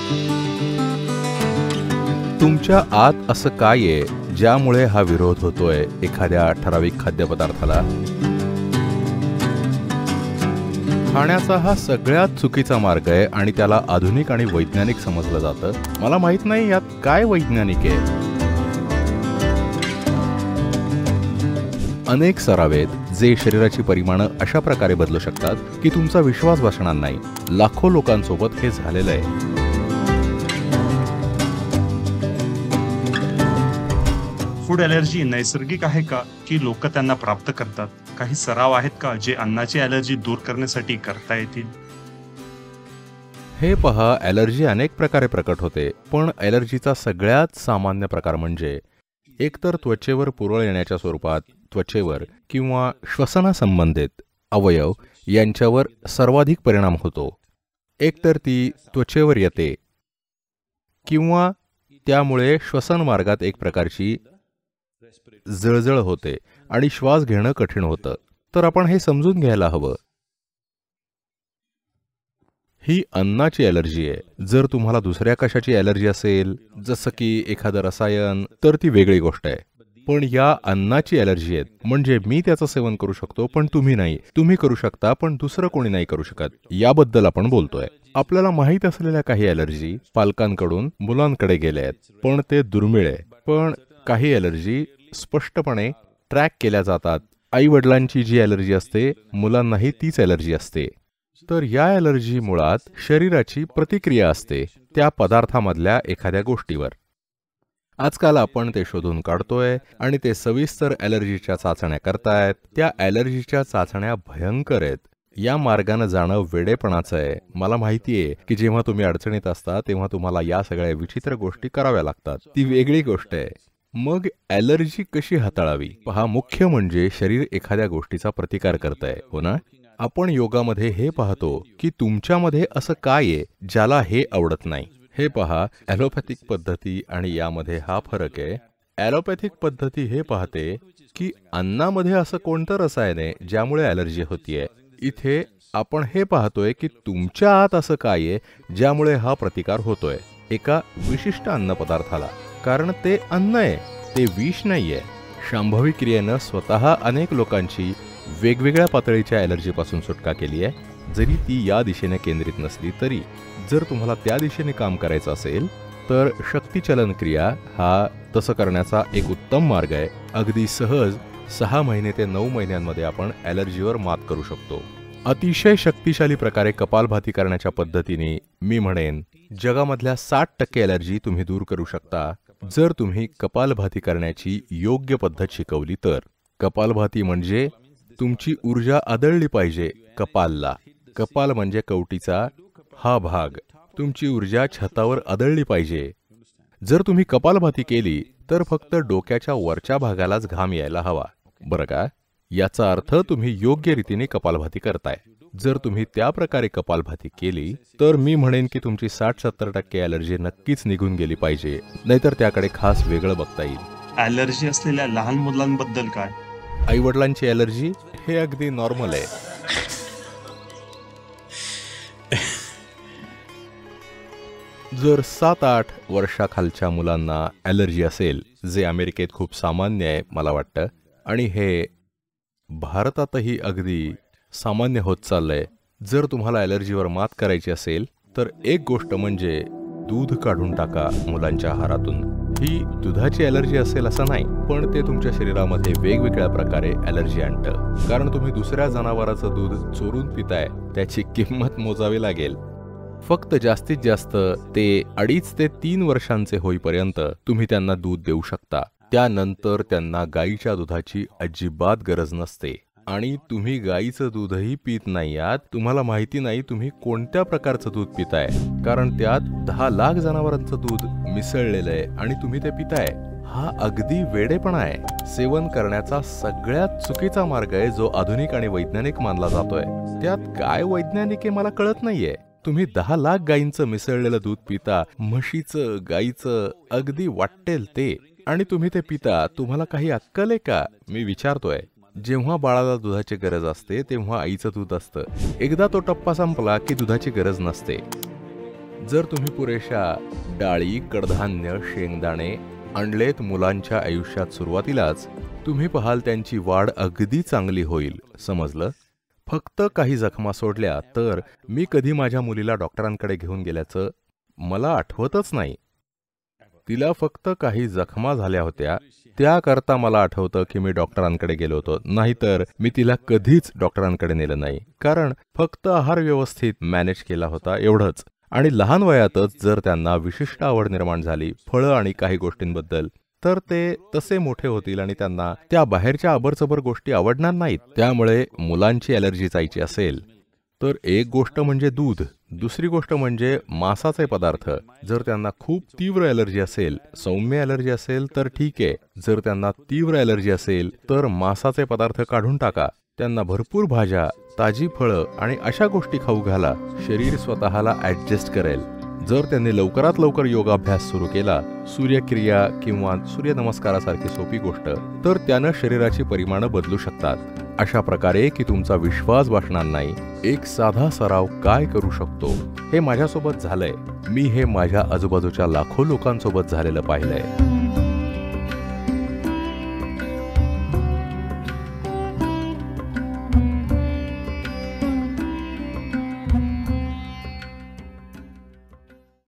तुमच्या आत असं काय आहे ज्यामुळे हा विरोध होतोय एखाद्या ठराविक खाद्यपदार्थाला? खाण्याचा हा सगळ्यात चुकीचा मार्ग आहे आणि त्याला आधुनिक आणि वैज्ञानिक समजलं जातं. मला माहित नाही यात काय वैज्ञानिक आहे. अनेक सराव आहेत जे शरीराची परिमाणं अशा प्रकारे बदलू शकतात की तुमचा विश्वास बसणार नाही. लाखो लोकांसोबत हे झालेलं आहे. फूड ॲलर्जी नैसर्गिक आहे का की लोक त्यांना प्राप्त करतात? काही सराव आहेत का जे अन्नाची ॲलर्जी दूर करण्यासाठी करता येतील? हे पहा, ॲलर्जी अनेक प्रकारे प्रकट होते, पण ॲलर्जीचा सगळ्यात सामान्य प्रकार म्हणजे एकतर त्वचेवर पुरळ येण्याच्या स्वरूपात त्वचेवर किंवा श्वसनासंबंधित अवयव यांच्यावर सर्वाधिक परिणाम होतो. एकतर ती त्वचेवर येते किंवा त्यामुळे श्वसन मार्गात एक प्रकारची जळजळ होते आणि श्वास घेणं कठीण होतं. तर आपण हे समजून घ्यायला हवं, ही अन्नाची ॲलर्जी आहे. जर तुम्हाला दुसऱ्या कशाची ॲलर्जी असेल, जसं की एखादं रसायन, तर ती वेगळी गोष्ट आहे. पण या अन्नाची ॲलर्जी आहे, म्हणजे मी त्याचं सेवन करू शकतो पण तुम्ही नाही, तुम्ही करू शकता पण दुसरं कोणी नाही करू शकत, याबद्दल आपण बोलतोय. आपल्याला माहीत असलेल्या काही ॲलर्जी पालकांकडून मुलांकडे गेल्या आहेत, पण ते दुर्मिळ आहे. पण काही ॲलर्जी स्पष्टपणे ट्रॅक केल्या जातात. आई वडिलांची जी ॲलर्जी असते, मुलांनाही तीच ॲलर्जी असते. तर या ॲलर्जी मुळात शरीराची प्रतिक्रिया असते त्या पदार्थामधल्या एखाद्या गोष्टीवर. आजकाल आपण ते शोधून काढतोय आणि ते सविस्तर ॲलर्जीच्या चाचण्या करतायत. त्या ॲलर्जीच्या चाचण्या भयंकर आहेत. या मार्गानं जाणं वेडेपणाचं आहे. मला माहिती आहे की जेव्हा तुम्ही अडचणीत असता तेव्हा तुम्हाला या सगळ्या विचित्र गोष्टी कराव्या लागतात, ती वेगळी गोष्ट आहे. मग ॲलर्जी कशी हाताळावी? पहा, मुख्य म्हणजे शरीर एखाद्या गोष्टीचा प्रतिकार करतंय, हो ना? आपण योगामध्ये हे पाहतो की तुमच्यामध्ये असं काय आहे ज्याला हे आवडत नाही. हे पहा, ॲलोपॅथिक पद्धती आणि यामध्ये हा फरक आहे. ॲलोपॅथिक पद्धती हे पाहते की अन्नामध्ये असं कोणतं रसायन आहे ज्यामुळे ॲलर्जी होतीये. इथे आपण हे पाहतोय की तुमच्या आत असं काय आहे ज्यामुळे हा प्रतिकार होतोय एका विशिष्ट अन्नपदार्थाला. कारण ते अन्न आहे, ते विष नाहीये. शांभवी क्रियेनं स्वतः अनेक लोकांची वेगवेगळ्या पातळीच्या ॲलर्जीपासून सुटका केली आहे, जरी ती या दिशेने केंद्रित नसली तरी. जर तुम्हाला त्या दिशेने काम करायचं असेल तर शक्तिचलन क्रिया हा तसं करण्याचा एक उत्तम मार्ग आहे. अगदी सहज 6 महिने ते 9 महिन्यांमध्ये आपण ॲलर्जीवर मात करू शकतो. अतिशय शक्तिशाली प्रकारे कपालभाती करण्याच्या पद्धतीने मी म्हणेन जगामधल्या 60% ॲलर्जी तुम्ही दूर करू शकता जर तुम्ही कपालभाती करण्याची योग्य पद्धत शिकवली तर. कपालभाती म्हणजे तुमची ऊर्जा आदळली पाहिजे कपालला. कपाल म्हणजे कवटीचा हा भाग. तुमची ऊर्जा छतावर आदळली पाहिजे. जर तुम्ही कपालभाती केली तर फक्त डोक्याच्या वरच्या भागालाच घाम यायला हवा, बरं का? याचा अर्थ तुम्ही योग्य रीतीने कपालभाती करताय. जर तुम्ही त्या प्रकारे कपालभाती केली तर मी म्हणेन की तुमची 60-70% ॲलर्जी नक्कीच निघून गेली पाहिजे, नाहीतर त्याकडे खास वेगळं बघता येईल. ॲलर्जी असलेल्या लहान मुलांबद्दल काय? आईवडिलांची ॲलर्जी हे अगदी नॉर्मल आहे. जर 7-8 वर्षाखालच्या मुलांना ॲलर्जी असेल, जे अमेरिकेत खूप सामान्य आहे मला वाटतं, आणि हे भारतातही अगदी सामान्य होत चाललंय. जर तुम्हाला ॲलर्जीवर मात करायची असेल तर एक गोष्ट म्हणजे दूध काढून टाका मुलांच्या आहारातून. ही दुधाची ॲलर्जी असेल असं नाही, पण ते तुमच्या शरीरामध्ये वेगवेगळ्या प्रकारे ॲलर्जी आणतं. कारण तुम्ही दुसऱ्या जनावराचं दूध चोरून पिताय, त्याची किंमत मोजावी लागेल. फक्त जास्तीत जास्त ते 2.5 ते 3 वर्षांचे होईपर्यंत तुम्ही त्यांना दूध देऊ शकता. त्यानंतर त्यांना गाईच्या दुधाची अजिबात गरज नसते. आणि तुम्ही गाईचं दूधही पित नाही आहात. तुम्हाला माहिती नाही तुम्ही कोणत्या प्रकारचं दूध पिताय, कारण त्यात 10 लाख जनावरांचं दूध मिसळलेलं आहे आणि तुम्ही ते पिताय. हा अगदी वेडेपणा आहे. सेवन करण्याचा सगळ्यात चुकीचा मार्ग आहे जो आधुनिक आणि वैज्ञानिक मानला जातोय. त्यात काय वैज्ञानिक आहे मला कळत नाहीये. तुम्ही 10 लाख गायींचं मिसळलेलं दूध पिता, म्हशीचं, गाईचं, अगदी वाटेल ते, आणि तुम्ही ते पिता. तुम्हाला काही अक्कल आहे का? मी विचारतोय. जेव्हा बाळाला दुधाची गरज असते तेव्हा आईचं दूध असतं. एकदा तो टप्पा संपला की दुधाची गरज नसते. जर तुम्ही पुरेशा डाळी, कडधान्य, शेंगदाणे आणलेत मुलांच्या आयुष्यात सुरुवातीलाच, तुम्ही पाहाल त्यांची वाढ अगदी चांगली होईल. समजलं? फक्त काही जखमा सोडल्या तर मी कधी माझ्या मुलीला डॉक्टरांकडे घेऊन गेल्याचं मला आठवतच नाही. तिला फक्त काही जखमा झाल्या होत्या, त्याकरता मला आठवतं की मी डॉक्टरांकडे गेलो होतो. नाहीतर मी तिला कधीच डॉक्टरांकडे नेलं नाही, कारण फक्त आहार व्यवस्थित मॅनेज केला होता एवढंच. आणि लहान वयातच जर त्यांना विशिष्ट आवड निर्माण झाली फळं आणि काही गोष्टींबद्दल, तर ते तसे मोठे होतील आणि त्यांना त्या बाहेरच्या अबरचबर गोष्टी आवडणार नाहीत. त्यामुळे मुलांची ॲलर्जी जायची असेल तर एक गोष्ट म्हणजे दूध, दुसरी गोष्ट म्हणजे मांसाचे पदार्थ. जर त्यांना खूप तीव्र ॲलर्जी असेल, सौम्य ॲलर्जी असेल तर ठीक आहे. जर त्यांना तीव्र ॲलर्जी असेल तर मांसाचे पदार्थ काढून टाका. त्यांना भरपूर भाज्या, ताजी फळं आणि अशा गोष्टी खाऊ घाला. शरीर स्वतःला ॲडजस्ट करेल. जर त्यांनी लवकरात लवकर योगाभ्यास सुरू केला, सूर्यक्रिया किंवा सूर्यनमस्कारासारखी सोपी गोष्ट, तर त्यानं शरीराची परिमाणं बदलू शकतात. अशा प्रकारे की तुमचा विश्वास बसणार नाही, एक साधा सराव काय करू शकतो हे माझ्यासोबत झालंय. मी हे माझ्या आजूबाजूच्या लाखो लोकांसोबत झालेलं पाहिलंय.